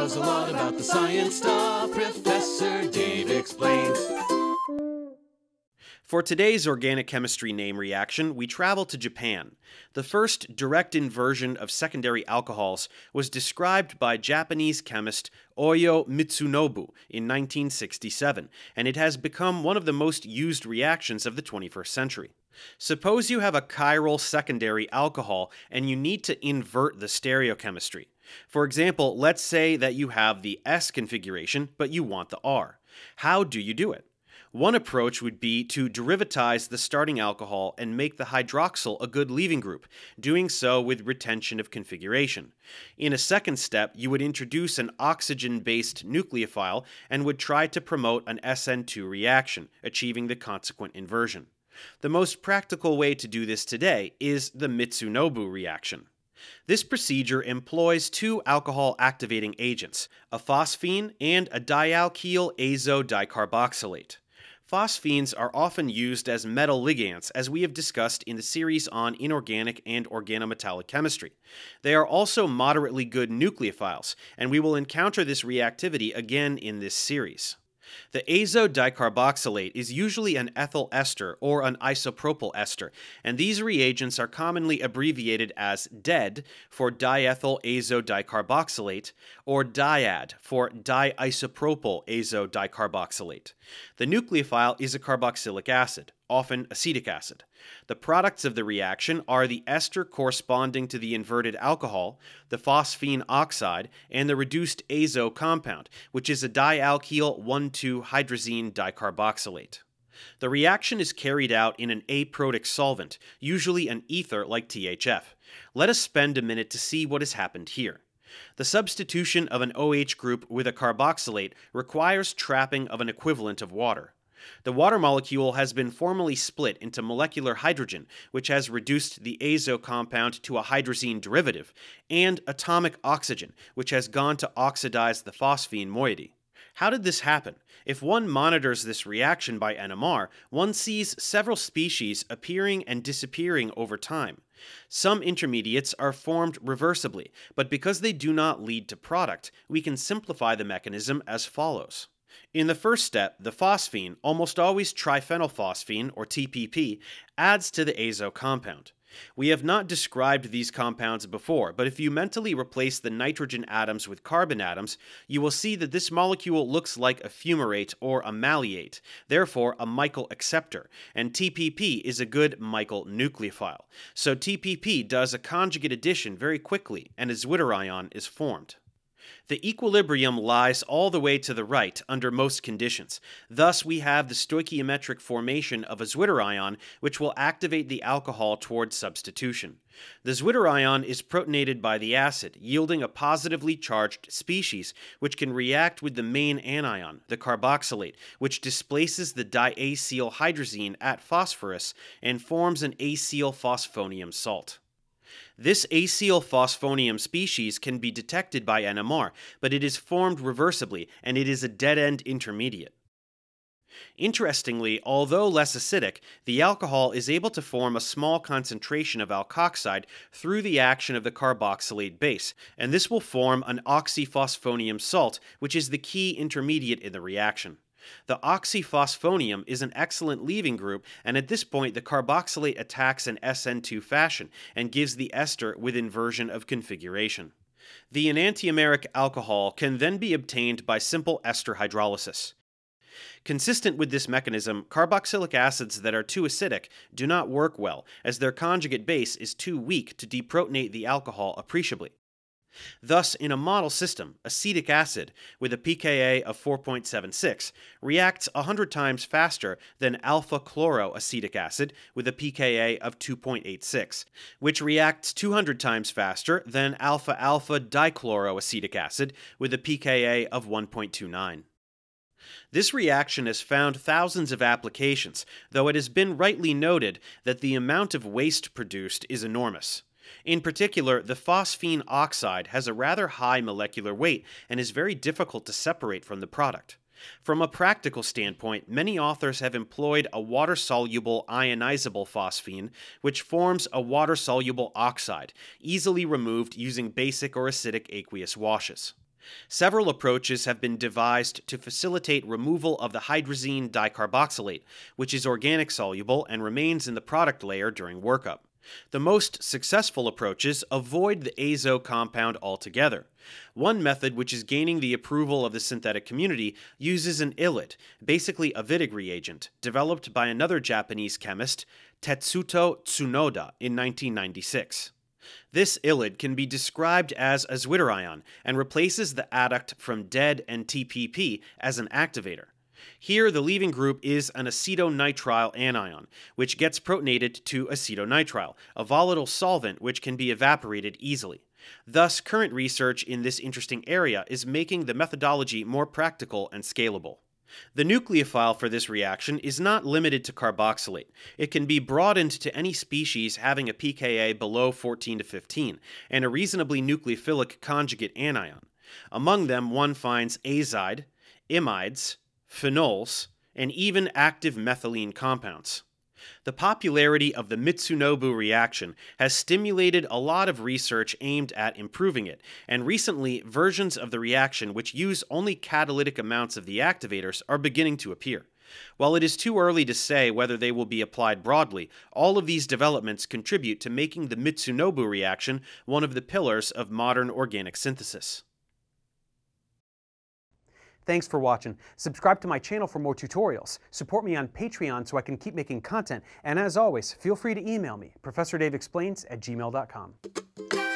knows a lot about the science stuff. Professor Dave explains. For today's organic chemistry name reaction, we travel to Japan. The first direct inversion of secondary alcohols was described by Japanese chemist Oyo Mitsunobu in 1967, and it has become one of the most used reactions of the 21st century. Suppose you have a chiral secondary alcohol and you need to invert the stereochemistry. For example, let's say that you have the S configuration, but you want the R. How do you do it? One approach would be to derivatize the starting alcohol and make the hydroxyl a good leaving group, doing so with retention of configuration. In a second step, you would introduce an oxygen-based nucleophile and would try to promote an SN2 reaction, achieving the consequent inversion. The most practical way to do this today is the Mitsunobu reaction. This procedure employs two alcohol activating agents, a phosphine and a dialkyl azodicarboxylate. Phosphines are often used as metal ligands, as we have discussed in the series on inorganic and organometallic chemistry. They are also moderately good nucleophiles, and we will encounter this reactivity again in this series. The azodicarboxylate is usually an ethyl ester or an isopropyl ester, and these reagents are commonly abbreviated as DED for diethyl azodicarboxylate or DIAD for diisopropyl azodicarboxylate. The nucleophile is a carboxylic acid, often acetic acid. The products of the reaction are the ester corresponding to the inverted alcohol, the phosphine oxide, and the reduced azo compound, which is a dialkyl 1,2-hydrazine dicarboxylate. The reaction is carried out in an aprotic solvent, usually an ether like THF. Let us spend a minute to see what has happened here. The substitution of an OH group with a carboxylate requires trapping of an equivalent of water. The water molecule has been formally split into molecular hydrogen, which has reduced the azo compound to a hydrazine derivative, and atomic oxygen, which has gone to oxidize the phosphine moiety. How did this happen? If one monitors this reaction by NMR, one sees several species appearing and disappearing over time. Some intermediates are formed reversibly, but because they do not lead to product, we can simplify the mechanism as follows. In the first step, the phosphine, almost always triphenylphosphine or TPP, adds to the azo compound. We have not described these compounds before, but if you mentally replace the nitrogen atoms with carbon atoms, you will see that this molecule looks like a fumarate or a malleate, therefore a Michael acceptor, and TPP is a good Michael nucleophile. So TPP does a conjugate addition very quickly, and a zwitterion is formed. The equilibrium lies all the way to the right under most conditions. Thus, we have the stoichiometric formation of a zwitterion, which will activate the alcohol towards substitution. The zwitterion is protonated by the acid, yielding a positively charged species, which can react with the main anion, the carboxylate, which displaces the diacyl hydrazine at phosphorus and forms an acyl phosphonium salt. This acyl phosphonium species can be detected by NMR, but it is formed reversibly, and it is a dead-end intermediate. Interestingly, although less acidic, the alcohol is able to form a small concentration of alkoxide through the action of the carboxylate base, and this will form an oxyphosphonium salt, which is the key intermediate in the reaction. The oxyphosphonium is an excellent leaving group, and at this point the carboxylate attacks in SN2 fashion and gives the ester with inversion of configuration. The enantiomeric alcohol can then be obtained by simple ester hydrolysis. Consistent with this mechanism, carboxylic acids that are too acidic do not work well, as their conjugate base is too weak to deprotonate the alcohol appreciably. Thus, in a model system, acetic acid, with a pKa of 4.76, reacts 100 times faster than alpha-chloroacetic acid, with a pKa of 2.86, which reacts 200 times faster than alpha-alpha dichloroacetic acid, with a pKa of 1.29. This reaction has found thousands of applications, though it has been rightly noted that the amount of waste produced is enormous. In particular, the phosphine oxide has a rather high molecular weight and is very difficult to separate from the product. From a practical standpoint, many authors have employed a water-soluble ionizable phosphine, which forms a water-soluble oxide, easily removed using basic or acidic aqueous washes. Several approaches have been devised to facilitate removal of the hydrazine dicarboxylate, which is organic soluble and remains in the product layer during workup. The most successful approaches avoid the azo compound altogether. One method, which is gaining the approval of the synthetic community, uses an ylide, basically a Wittig reagent, developed by another Japanese chemist, Tetsuto Tsunoda, in 1996. This ylide can be described as a zwitterion and replaces the adduct from DED and TPP as an activator. Here, the leaving group is an acetonitrile anion, which gets protonated to acetonitrile, a volatile solvent which can be evaporated easily. Thus, current research in this interesting area is making the methodology more practical and scalable. The nucleophile for this reaction is not limited to carboxylate. It can be broadened to any species having a pKa below 14 to 15, and a reasonably nucleophilic conjugate anion. Among them, one finds azide, imides, phenols, and even active methylene compounds. The popularity of the Mitsunobu reaction has stimulated a lot of research aimed at improving it, and recently versions of the reaction which use only catalytic amounts of the activators are beginning to appear. While it is too early to say whether they will be applied broadly, all of these developments contribute to making the Mitsunobu reaction one of the pillars of modern organic synthesis. Thanks for watching. Subscribe to my channel for more tutorials. Support me on Patreon so I can keep making content. And as always, feel free to email me, ProfessorDaveExplains@gmail.com.